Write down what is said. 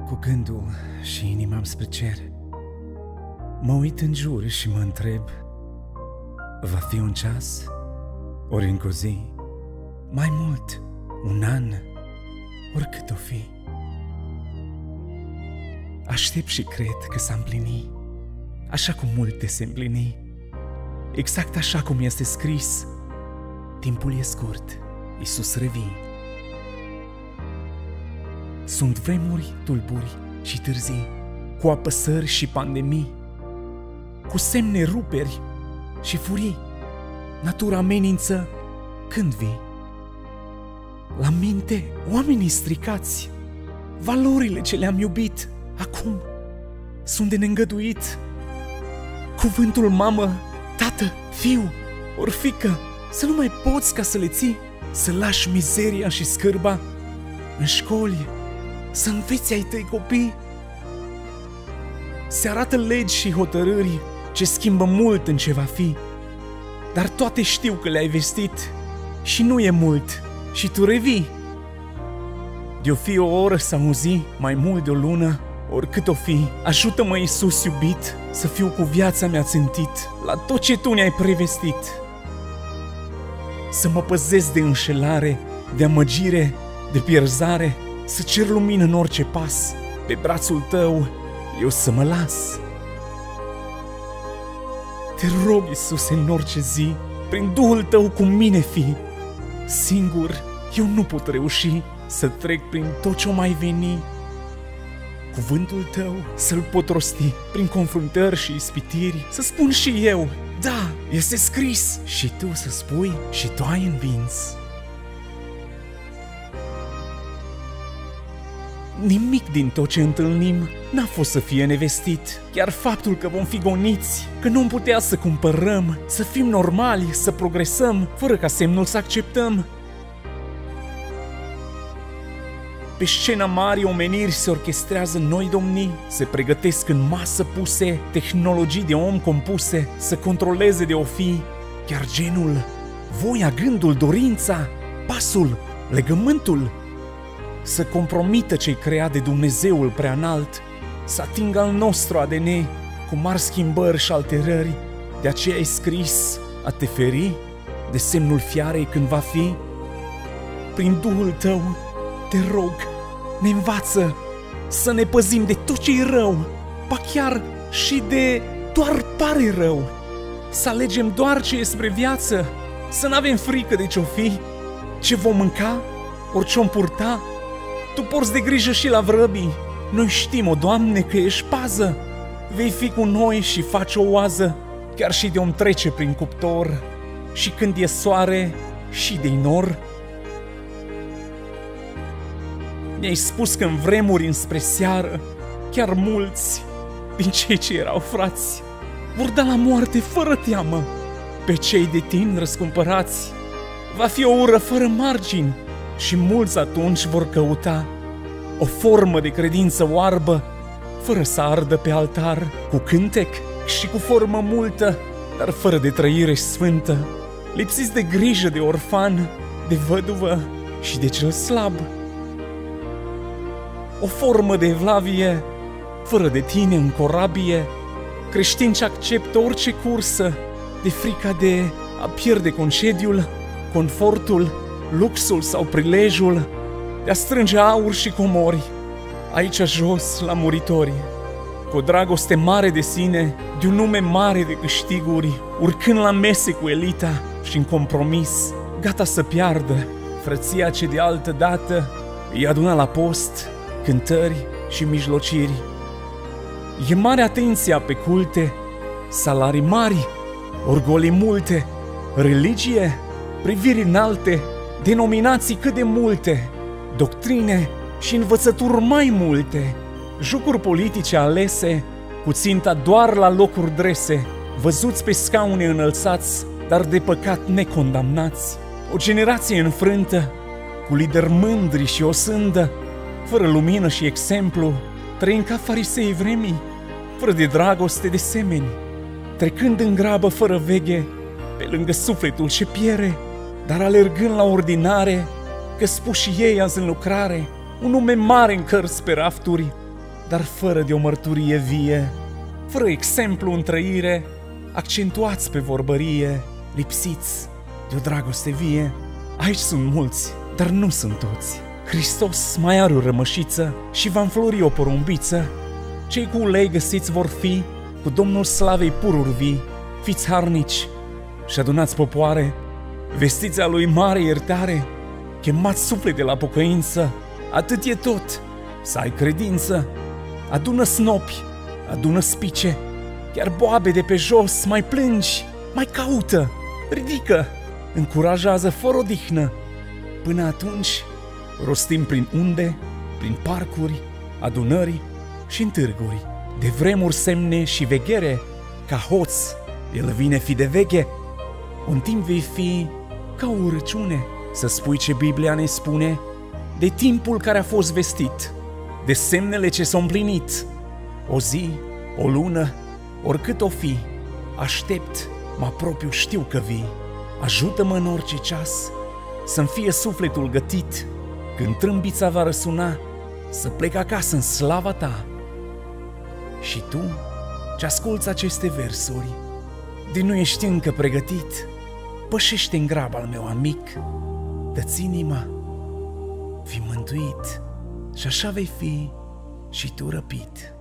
cu gândul și inima spre cer. Mă uit în jur și mă întreb, va fi un ceas, ori încă o zi, mai mult, un an, oricât o fi. Aștept și cred că s-a împlinit, așa cum multe se împlini, exact așa cum este scris, timpul e scurt, Iisus revii. Sunt vremuri tulburi și târzii, cu apăsări și pandemii, cu semne ruperi și furii. Natura amenință când vii. La minte, oamenii stricați, valorile ce le-am iubit, acum sunt de neîngăduit. Cuvântul mamă, tată, fiu, ori fiică, să nu mai poți ca să le ții, să lași mizeria și scârba în școli, să înveți ai tăi copii. Se arată legi și hotărâri ce schimbă mult în ce va fi, dar toate știu că le-ai vestit și nu e mult și tu revii. De-o fi o oră sau o zi, mai mult de o lună, oricât o fi, ajută-mă, Iisus iubit, să fiu cu viața mea țintit la tot ce tu ne-ai prevestit. Să mă păzesc de înșelare, de amăgire, de pierzare, să cer lumină în orice pas, pe brațul tău eu să mă las. Te rog, Iisuse, în orice zi, prin Duhul tău cu mine fii. Singur eu nu pot reuși să trec prin tot ce-o mai veni. Cuvântul tău să-l pot rosti prin confruntări și ispitiri, să spun și eu, da, este scris, și tu să spui și tu ai învins. Nimic din tot ce întâlnim n-a fost să fie nevestit. Chiar faptul că vom fi goniți, că nu-mi putea să cumpărăm, să fim normali, să progresăm, fără ca semnul să acceptăm. Pe scena mare omeniri se orchestrează noi domnii, se pregătesc în masă puse tehnologii de om compuse să controleze de o fi chiar genul, voia, gândul, dorința, pasul, legământul, să compromită ce-i creat de Dumnezeul preanalt, să atingă al nostru ADN cu mari schimbări și alterări. De aceea ai scris a te feri de semnul fiarei când va fi. Prin Duhul tău, te rog, ne învață să ne păzim de tot ce-i rău, ba chiar și de doar pare rău, să alegem doar ce e spre viață, să n-avem frică de ce-o fi, ce vom mânca, orice-om purta. Tu porți de grijă și la vrăbii, noi știm, o Doamne, că ești pază, vei fi cu noi și faci o oază, chiar și de om trece prin cuptor, și când e soare și de nor. Mi-ai spus că în vremuri înspre seară, chiar mulți din cei ce erau frați vor da la moarte fără teamă pe cei de tine răscumpărați. Va fi o ură fără margini și mulți atunci vor căuta o formă de credință oarbă, fără să ardă pe altar, cu cântec și cu formă multă, dar fără de trăire sfântă, lipsiți de grijă de orfan, de văduvă și de cel slab. O formă de evlavie, fără de tine în corabie, creștin ce acceptă orice cursă, de frica de a pierde concediul, confortul, luxul sau prilejul de a strânge aur și comori aici jos la muritori, cu o dragoste mare de sine, de un nume mare de câștiguri, urcând la mese cu elita și în compromis, gata să piardă frăția ce de altă dată îi aduna la post, cântări și mijlociri. E mare atenția pe culte, salarii mari, orgolii multe, religie, priviri înalte, denominații cât de multe, doctrine și învățături mai multe, jucuri politice alese, cu ținta doar la locuri drese, văzuți pe scaune înălțați, dar de păcat necondamnați. O generație înfrântă, cu lideri mândri și o sândă, fără lumină și exemplu, trăind ca farisei vremii, fără de dragoste de semeni, trecând în grabă fără veghe, pe lângă sufletul ce piere, dar alergând la ordinare, că spus și ei azi în lucrare, un nume mare în cărți pe rafturi, dar fără de o mărturie vie, fără exemplu în trăire, accentuați pe vorbărie, lipsiți de o dragoste vie. Aici sunt mulți, dar nu sunt toți. Hristos mai are o rămășiță și va înflori o porumbiță. Cei cu ulei găsiți vor fi, cu Domnul slavei pururi vii. Fiți harnici și adunați popoare, vestiți a lui mare iertare, chemați suflete la pocăință, atât e tot, să ai credință. Adună snopi, adună spice, chiar boabe de pe jos, mai plângi, mai caută, ridică, încurajează fără odihnă. Până atunci, rostim prin unde, prin parcuri, adunări și în târguri, de vremuri semne și veghere, ca hoț, el vine fi de veche. Un timp vei fi ca o urăciune, să spui ce Biblia ne spune, de timpul care a fost vestit, de semnele ce s-au împlinit. O zi, o lună, oricât o fi, aștept, mă apropiu, știu că vii. Ajută-mă în orice ceas, să-mi fie sufletul gătit, când trâmbița va răsuna, să plec acasă în slava ta. Și tu, ce asculți aceste versuri, de nu ești încă pregătit, pășește în grab al meu amic, dă-ți inima, fii mântuit și așa vei fi și tu răpit.